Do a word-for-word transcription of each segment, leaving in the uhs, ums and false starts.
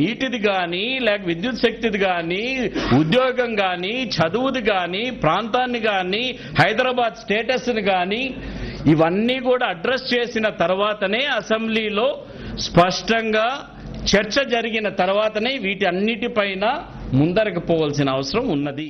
నీటిది కానీ లేక విద్యుత్ శక్తిది కానీ ఉద్యోగం కానీ చదువుది కానీ ప్రాంతాన్ని కానీ హైదరాబాద్ స్టేటస్ని కానీ ఇవన్నీ కూడా అడ్రస్ చేసిన తర్వాతనే అసెంబ్లీలో స్పష్టంగా చర్చ జరిగిన తర్వాతనే వీటి అన్నిటిపైన ముందరకు పోవాల్సిన అవసరం ఉన్నది.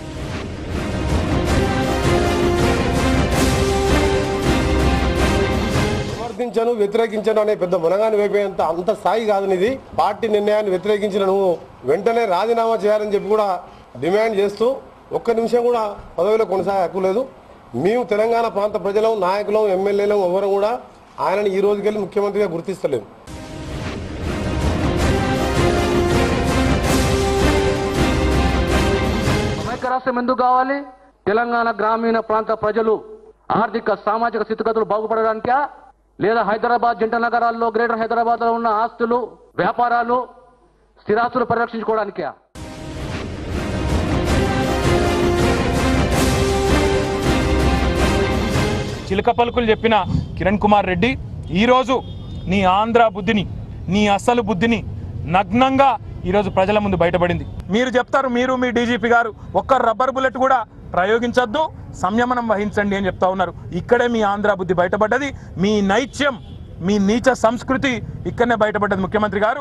సమర్థించను వ్యతిరేకించను అనే పెద్ద మునగాన్ని వేపేంత అంత స్థాయి కాదు ఇది. పార్టీ నిర్ణయాన్ని వ్యతిరేకించిన నువ్వు వెంటనే రాజీనామా చేయాలని చెప్పి కూడా డిమాండ్ చేస్తూ ఒక్క నిమిషం కూడా పదవిలో కొనసాగే హక్కు లేదు. మేము తెలంగాణ ప్రాంత ప్రజలం, నాయకులం, ఎమ్మెల్యేలం ఎవరు కూడా ఆయనని ఈ రోజుకెళ్ళి ముఖ్యమంత్రిగా గుర్తిస్తలేము. సమైక్య రాష్ట్రం ఎందుకు కావాలి? తెలంగాణ గ్రామీణ ప్రాంత ప్రజలు ఆర్థిక సామాజిక స్థితిగతులు బాగుపడడానికా, లేదా హైదరాబాద్ జంట నగరాల్లో గ్రేటర్ హైదరాబాద్ లో ఉన్న ఆస్తులు, వ్యాపారాలు, స్థిరాస్తులు పరిరక్షించుకోవడానికా? చిలక పలుకులు చెప్పిన కిరణ్ కుమార్ రెడ్డి ఈరోజు నీ ఆంధ్ర బుద్ధిని, నీ అసలు బుద్ధిని నగ్నంగా ఈరోజు ప్రజల ముందు బయటపడింది. మీరు చెప్తారు, మీరు మీ డీజీపీ గారు ఒక్క రబ్బర్ బుల్లెట్ కూడా ప్రయోగించొద్దు, సంయమనం వహించండి అని చెప్తా ఉన్నారు. ఇక్కడే మీ ఆంధ్ర బుద్ధి బయటపడ్డది, మీ నైత్యం, మీ నీచ సంస్కృతి ఇక్కడనే బయటపడ్డది. ముఖ్యమంత్రి గారు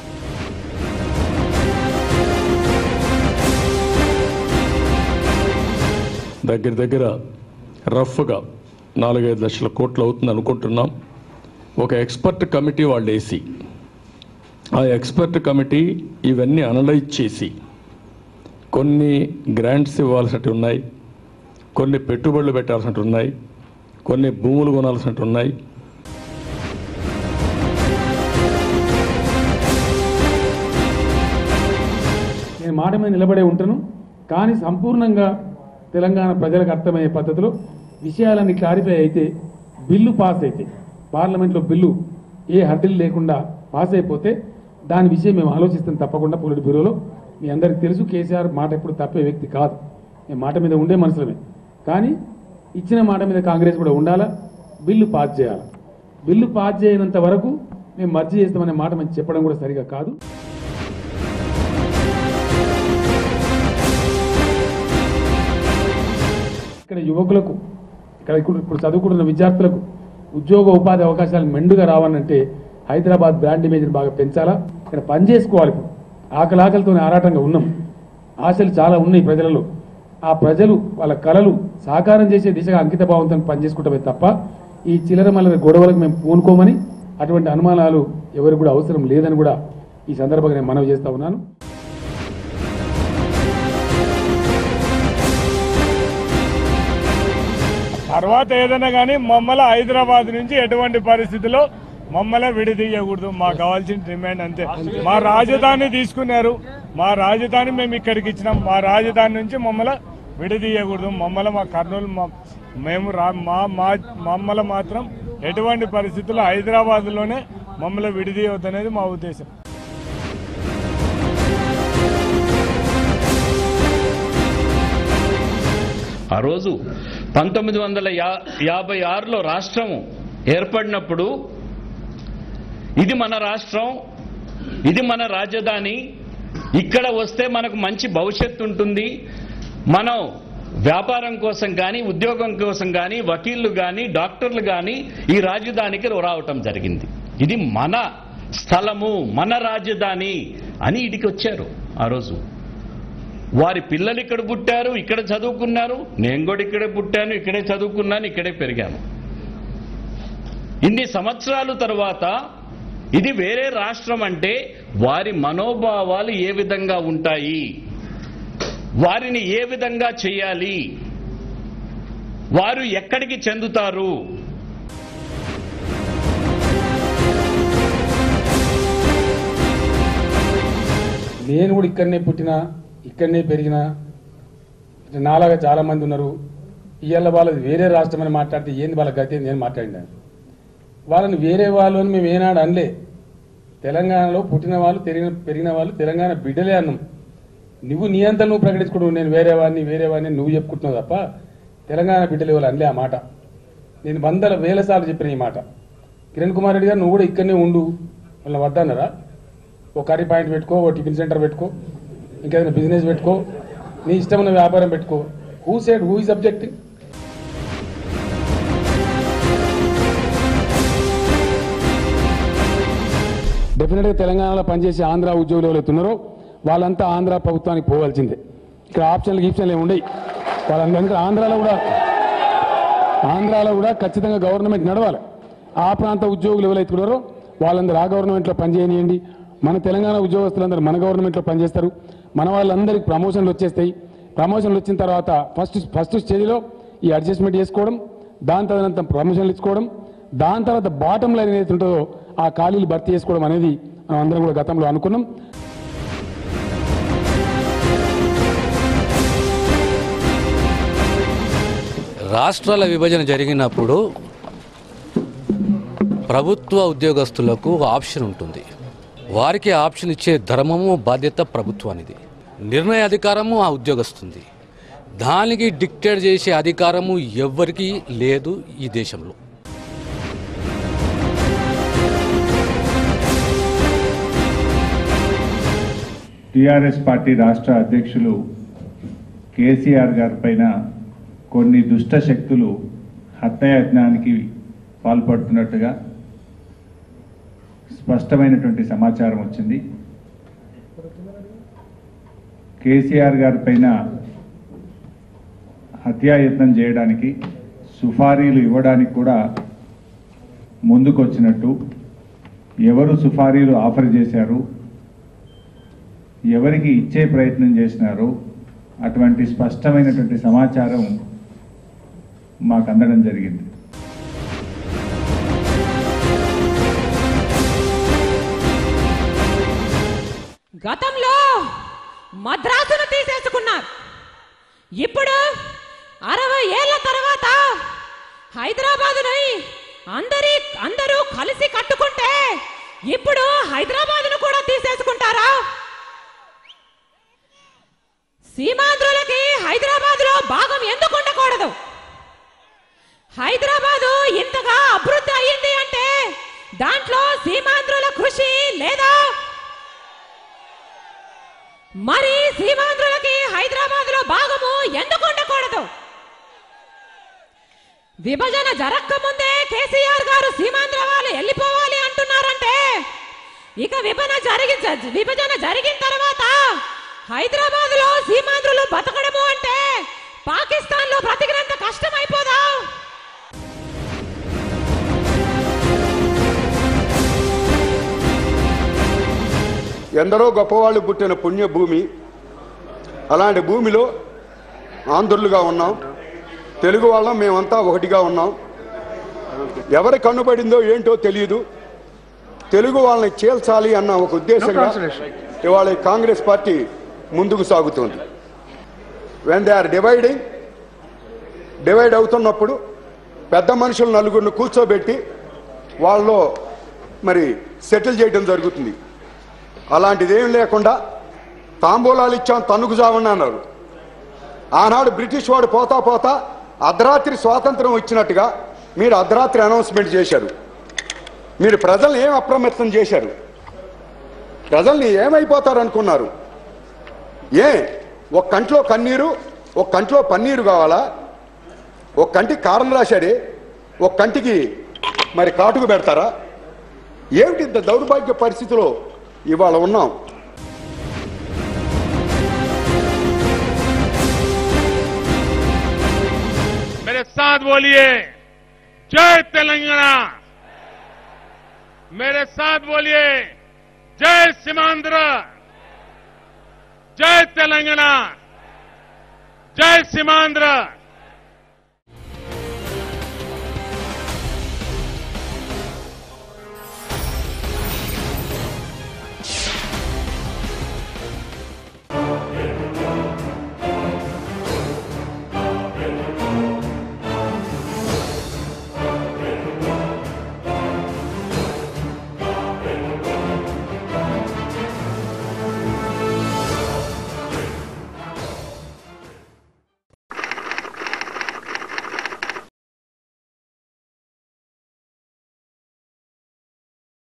దగ్గర దగ్గర రఫ్గా నాలుగైదు లక్షల కోట్లు అవుతుంది అనుకుంటున్నాం. ఒక ఎక్స్పర్ట్ కమిటీ వాళ్ళు వేసి ఆ ఎక్స్పర్ట్ కమిటీ ఇవన్నీ అనలైజ్ చేసి కొన్ని గ్రాంట్స్ ఇవ్వాల్సినట్టు ఉన్నాయి, కొన్ని పెట్టుబడులు పెట్టాల్సినట్టు ఉన్నాయి, కొన్ని భూములు కొనాల్సినట్టు ఉన్నాయి. నేను మాట మీద నిలబడే ఉంటాను, కానీ సంపూర్ణంగా తెలంగాణ ప్రజలకు అర్థమయ్యే పద్ధతిలో విషయాలన్నీ క్లారిఫై అయితే, బిల్లు పాస్ అయితే, పార్లమెంట్లో బిల్లు ఏ హర్డిల్ లేకుండా పాస్ అయిపోతే దాని విషయం మేము ఆలోచిస్తాం తప్పకుండా. పొలిట్ బ్యూరోలో మీ అందరికీ తెలుసు, కేసీఆర్ మాట ఎప్పుడు తప్పే వ్యక్తి కాదు. మేము మాట మీద ఉండే మనుషులమే, కానీ ఇచ్చిన మాట మీద కాంగ్రెస్ కూడా ఉండాలా, బిల్లు పాస్ చేయాలి. బిల్లు పాస్ చేయనంత వరకు మేము మర్జీ చేస్తామనే మాట మేము చెప్పడం కూడా సరిగా కాదు. ఇక్కడ యువకులకు, ఇక్కడ ఇప్పుడు చదువుకుంటున్న విద్యార్థులకు ఉద్యోగ ఉపాధి అవకాశాలు మెండుగా రావాలంటే హైదరాబాద్ బ్రాండ్ ఇమేజ్ని బాగా పెంచాలా. ఇక్కడ పని చేసుకోవాలి. ఇప్పుడు ఆకలాకలతోనే ఆరాటంగా ఉన్నాం, ఆశలు చాలా ఉన్నాయి ప్రజలలో. ఆ ప్రజలు వాళ్ళ కళలు సాకారం చేసే దిశగా అంకిత భావంతో పనిచేసుకుంటామే తప్ప ఈ చిల్లర మల్లర గొడవలకు మేము పూనుకోమని, అటువంటి అనుమానాలు ఎవరికి కూడా అవసరం లేదని కూడా ఈ సందర్భంగా నేను మనవి చేస్తా ఉన్నాను. తర్వాత ఏదైనా కానీ మమ్మల్ని హైదరాబాద్ నుంచి ఎటువంటి పరిస్థితిలో మమ్మల్ని విడదీయకూడదు. మాకు కావాల్సిన డిమాండ్ అంతే. మా రాజధాని తీసుకున్నారు, మా రాజధాని మేము ఇక్కడికి ఇచ్చినాం, మా రాజధాని నుంచి మమ్మల్ని విడదీయకూడదు. మమ్మల్ని మా కర్నూలు మేము మా మమ్మల్ని మాత్రం ఎటువంటి పరిస్థితుల్లో హైదరాబాద్లోనే మమ్మల్ని విడదీయవద్దు అనేది మా ఉద్దేశం. ఆ రోజు పంతొమ్మిది వందల యాభై ఆరులో రాష్ట్రం ఏర్పడినప్పుడు ఇది మన రాష్ట్రం, ఇది మన రాజధాని, ఇక్కడ వస్తే మనకు మంచి భవిష్యత్తు ఉంటుంది, మనం వ్యాపారం కోసం కానీ ఉద్యోగం కోసం కానీ వకీళ్లు కానీ డాక్టర్లు కానీ ఈ రాజధానికి రావటం జరిగింది. ఇది మన స్థలము, మన రాజధాని అని ఇడికి వచ్చారు. ఆ రోజు వారి పిల్లలు ఇక్కడ పుట్టారు, ఇక్కడ చదువుకున్నారు, నేను కూడా ఇక్కడే పుట్టాను, ఇక్కడే చదువుకున్నాను, ఇక్కడే పెరిగాను. ఇన్ని సంవత్సరాల తర్వాత ఇది వేరే రాష్ట్రం అంటే వారి మనోభావాలు ఏ విధంగా ఉంటాయి, వారిని ఏ విధంగా చేయాలి, వారు ఎక్కడికి చెందుతారు? నేను కూడా ఇక్కడనే పుట్టినా, ఇక్కడనే పెరిగినా, నాలాగా చాలా మంది ఉన్నారు. ఇవాళ వాళ్ళది వేరే రాష్ట్రం అని మాట్లాడితే ఏంది వాళ్ళ గతి నేను మాట్లాడినాను. వాళ్ళని వేరే వాళ్ళు అని మేము ఏనాడు అనలే. తెలంగాణలో పుట్టిన వాళ్ళు, పెరిగిన పెరిగిన వాళ్ళు తెలంగాణ బిడ్డలే అన్నాం. నువ్వు నీ అంతా నువ్వు ప్రకటించుకుంటావు, నేను వేరే వాడిని వేరే వాడిని నువ్వు చెప్పుకుంటున్నావు తప్ప తెలంగాణ బిడ్డలు వాళ్ళు అనలే ఆ మాట. నేను వందల వేల సార్లు చెప్పిన ఈ మాట. కిరణ్ కుమార్ రెడ్డి గారు నువ్వు కూడా ఇక్కడనే ఉండు, వాళ్ళని వద్దన్నారా? ఓ కర్రీ పాయింట్ పెట్టుకో, ఓ టిఫిన్ సెంటర్ పెట్టుకో, ఇంకేదైనా బిజినెస్ పెట్టుకో, నీ ఇష్టమైన వ్యాపారం పెట్టుకో. Who said who is objecting? డెఫినెట్గా తెలంగాణలో పనిచేసే ఆంధ్ర ఉద్యోగులు ఎవరైతే ఉన్నారో వాళ్ళంతా ఆంధ్ర ప్రభుత్వానికి పోవాల్సిందే. ఇక్కడ ఆప్షన్లు గీప్షన్లు ఏమి ఉండవు. వాళ్ళందరికీ ఆంధ్రాలో కూడా ఆంధ్రాలో కూడా ఖచ్చితంగా గవర్నమెంట్ నడవాలి. ఆ ప్రాంత ఉద్యోగులు ఎవరైతే ఉన్నారో వాళ్ళందరూ ఆ గవర్నమెంట్లో పనిచేయనియండి. మన తెలంగాణ ఉద్యోగస్తులందరూ మన గవర్నమెంట్లో పనిచేస్తారు. మన వాళ్ళందరికీ ప్రమోషన్లు వచ్చేస్తాయి. ప్రమోషన్లు వచ్చిన తర్వాత ఫస్ట్ ఫస్ట్ స్టేజ్లో ఈ అడ్జస్ట్మెంట్ చేసుకోవడం, దాని తదనంతరం ప్రమోషన్లు ఇచ్చుకోవడం, దాని తర్వాత బాటం లైన్ ఏదైతే ఉంటుందో ఆ ఖాళీలు భర్తీ చేసుకోవడం అనేది మనం అందరం కూడా గతంలో అనుకున్నాం. రాష్ట్రాల విభజన జరిగినప్పుడు ప్రభుత్వ ఉద్యోగస్తులకు ఆప్షన్ ఉంటుంది. వారికి ఆప్షన్ ఇచ్చే ధర్మము బాధ్యత ప్రభుత్వానిది. నిర్ణయ అధికారము ఆ ఉద్యోగస్తుంది. దానికి డిక్టేట్ చేసే అధికారము ఎవ్వరికీ లేదు ఈ దేశంలో. టీఆర్ఎస్ పార్టీ రాష్ట్ర అధ్యక్షులు కేసీఆర్ గారి పైన కొన్ని దుష్ట శక్తులు హత్యాయత్నానికి పాల్పడుతున్నట్టుగా స్పష్టమైనటువంటి సమాచారం వచ్చింది. కేసీఆర్ గారి పైన హత్యాయత్నం చేయడానికి సుఫారీలు ఇవ్వడానికి కూడా ముందుకొచ్చినట్టు, ఎవరు సుఫారీలు ఆఫర్ చేశారు, ఎవరికి ఇచ్చే ప్రయత్నం చేసినారు, అటువంటి స్పష్టమైనటువంటి సమాచారం మాకు అందడం జరిగింది. గతంలో మద్రాసును తీసేసుకున్నారు. ఇప్పుడు అరవై ఏళ్ల తర్వాత హైదరాబాదును అందరి అందరూ కలిసి కట్టుకుంటే ఇప్పుడు హైదరాబాదును కూడా తీసేసుకుంటారా? సీమాంధ్రులకి హైదరాబాద్లో భాగం ఎందుకు ఉండకూడదు? హైదరాబాదు ఇంతగా అభివృద్ధి అయ్యింది అంటే దాంట్లో సీమాంధ్రుల కృషి లేదా? మరి సీమాంధ్రులకి హైదరాబాద్లో భాగము ఎందుకు ఉండకూడదు? విభజన జరగక ముందే కేసీఆర్ గారు సీమాంధ్ర వాళ్ళు వెళ్ళిపోవాలి అంటున్నారంటే ఇక విభజన జరిగి విభజన జరిగిన తర్వాత హైదరాబాద్ లో సీమాంధ్రులు బతకడము అంటే పాకిస్తాన్ లో బ్రతికినంత కష్టం అయిపోదా? ఎందరో గొప్పవాళ్ళు పుట్టిన పుణ్యభూమి. అలాంటి భూమిలో ఆంధ్రులుగా ఉన్నాం, తెలుగు వాళ్ళం మేమంతా ఒకటిగా ఉన్నాం. ఎవరి కన్నుబడిందో ఏంటో తెలియదు. తెలుగు వాళ్ళని చేల్చాలి అన్న ఒక ఉద్దేశంగా ఇవాళ కాంగ్రెస్ పార్టీ ముందుకు సాగుతుంది. When they are dividing divide అవుతున్నప్పుడు పెద్ద మనుషులు నలుగురిని కూర్చోబెట్టి వాళ్ళలో మరి సెటిల్ చేయడం జరుగుతుంది. అలాంటిది ఏం లేకుండా తాంబూలాలు ఇచ్చాం తన్నుకు చావని అన్నారు. ఆనాడు బ్రిటిష్ వాడు పోతా పోతా అర్ధరాత్రి స్వాతంత్రం ఇచ్చినట్టుగా మీరు అర్ధరాత్రి అనౌన్స్మెంట్ చేశారు. మీరు ప్రజల్ని ఏం అప్రమత్తం చేశారు? ప్రజల్ని ఏమైపోతారనుకున్నారు? ఏ ఒక కంట్లో కన్నీరు, ఒక కంట్లో పన్నీరు కావాలా? ఒక కంటికి కారం రాశాడే, ఒక కంటికి మరి కాటుకు పెడతారా? ఏమిటి ఇంత దౌర్భాగ్య పరిస్థితిలో ఇవాళ ఉన్నాం? मेरे साथ बोलिए जय तेलंगाना, मेरे साथ बोलिए जय सीमांध्र, जय तेलंगाना, जय सीमांध्र।